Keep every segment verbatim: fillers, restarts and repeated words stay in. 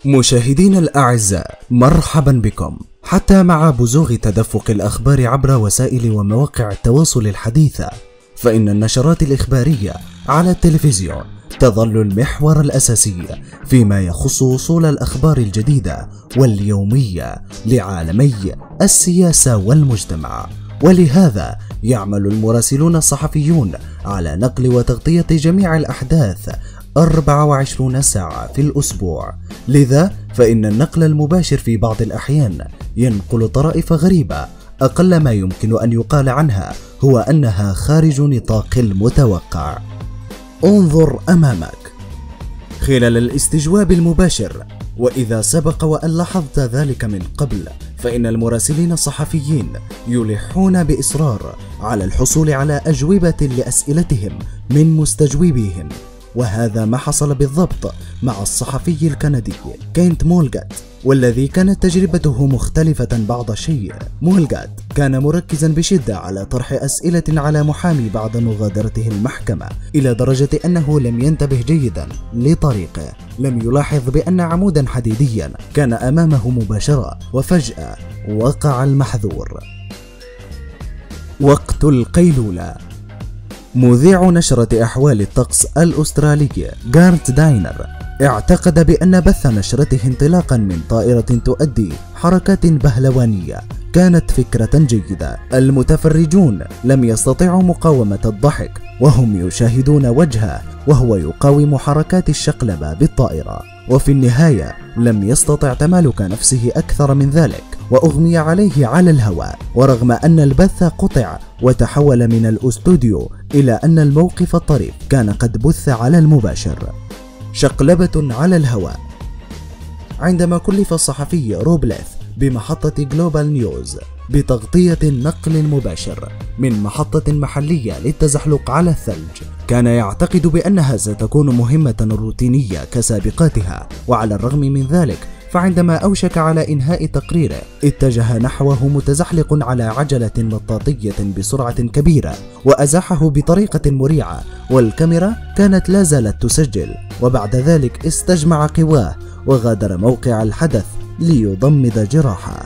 مشاهدينا الأعزاء، مرحبا بكم. حتى مع بزوغ تدفق الأخبار عبر وسائل ومواقع التواصل الحديثة، فإن النشرات الإخبارية على التلفزيون تظل المحور الأساسي فيما يخص وصول الأخبار الجديدة واليومية لعالمي السياسة والمجتمع، ولهذا يعمل المراسلون الصحفيون على نقل وتغطية جميع الأحداث أربعة وعشرين ساعة في الأسبوع. لذا فإن النقل المباشر في بعض الأحيان ينقل طرائف غريبة أقل ما يمكن أن يقال عنها هو أنها خارج نطاق المتوقع. انظر أمامك خلال الاستجواب المباشر، وإذا سبق وأن لاحظت ذلك من قبل، فإن المراسلين الصحفيين يلحون بإصرار على الحصول على أجوبة لأسئلتهم من مستجوبيهم، وهذا ما حصل بالضبط مع الصحفي الكندي كينت مولغات، والذي كانت تجربته مختلفة بعض الشيء. مولغات كان مركزا بشدة على طرح أسئلة على محامي بعد مغادرته المحكمة، إلى درجة أنه لم ينتبه جيدا لطريقه. لم يلاحظ بأن عمودا حديديا كان أمامه مباشرة، وفجأة وقع المحذور. وقت القيلولة. مذيع نشرة أحوال الطقس الأسترالي جارت داينر اعتقد بأن بث نشرته انطلاقا من طائرة تؤدي حركات بهلوانية كانت فكرة جيدة. المتفرجون لم يستطيعوا مقاومة الضحك وهم يشاهدون وجهه وهو يقاوم حركات الشقلبة بالطائرة، وفي النهاية لم يستطع تمالك نفسه أكثر من ذلك وأغمي عليه على الهواء. ورغم أن البث قطع وتحول من الأستوديو إلى أن الموقف الطريف كان قد بث على المباشر. شقلبة على الهواء. عندما كلف الصحفي روب ليث بمحطة جلوبال نيوز بتغطية النقل المباشر من محطة محلية للتزحلق على الثلج، كان يعتقد بأنها ستكون مهمة روتينية كسابقاتها، وعلى الرغم من ذلك فعندما أوشك على إنهاء تقريره اتجه نحوه متزحلق على عجلة مطاطية بسرعة كبيرة وأزاحه بطريقة مريعة، والكاميرا كانت لا زالت تسجل. وبعد ذلك استجمع قواه وغادر موقع الحدث ليضمد جراحه.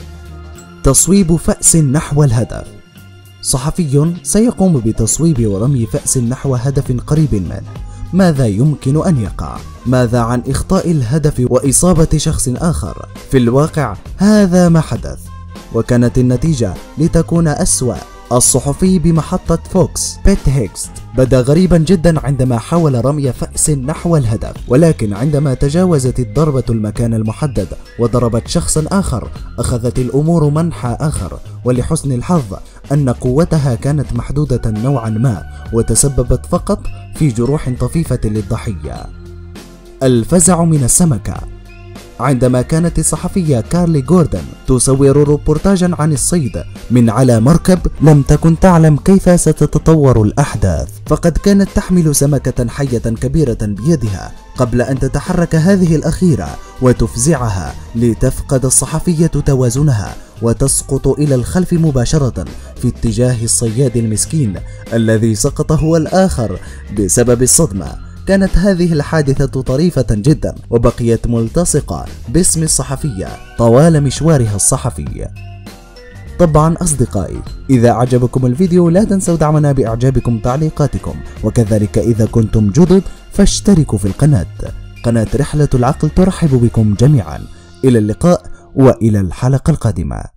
تصويب فأس نحو الهدف. صحفي سيقوم بتصويب ورمي فأس نحو هدف قريب منه. ماذا يمكن أن يقع؟ ماذا عن إخطاء الهدف وإصابة شخص آخر؟ في الواقع هذا ما حدث، وكانت النتيجة لتكون أسوأ. الصحفي بمحطة فوكس بيت هيكست بدا غريبا جدا عندما حاول رمي فأس نحو الهدف، ولكن عندما تجاوزت الضربة المكان المحدد وضربت شخصا آخر أخذت الأمور منحى آخر، ولحسن الحظ أن قوتها كانت محدودة نوعا ما وتسببت فقط في جروح طفيفة للضحية. الفزع من السمكة. عندما كانت الصحفية كارلي غوردن تصور روبورتاجا عن الصيد من على مركب، لم تكن تعلم كيف ستتطور الأحداث، فقد كانت تحمل سمكة حية كبيرة بيدها قبل أن تتحرك هذه الأخيرة وتفزعها، لتفقد الصحفية توازنها وتسقط إلى الخلف مباشرة في اتجاه الصياد المسكين الذي سقط هو الآخر بسبب الصدمة. كانت هذه الحادثة طريفة جدا وبقيت ملتصقة باسم الصحفية طوال مشوارها الصحفي. طبعا أصدقائي، إذا أعجبكم الفيديو لا تنسوا دعمنا بإعجابكم تعليقاتكم، وكذلك إذا كنتم جدد فاشتركوا في القناة. قناة رحلة العقل ترحب بكم جميعا. إلى اللقاء وإلى الحلقة القادمة.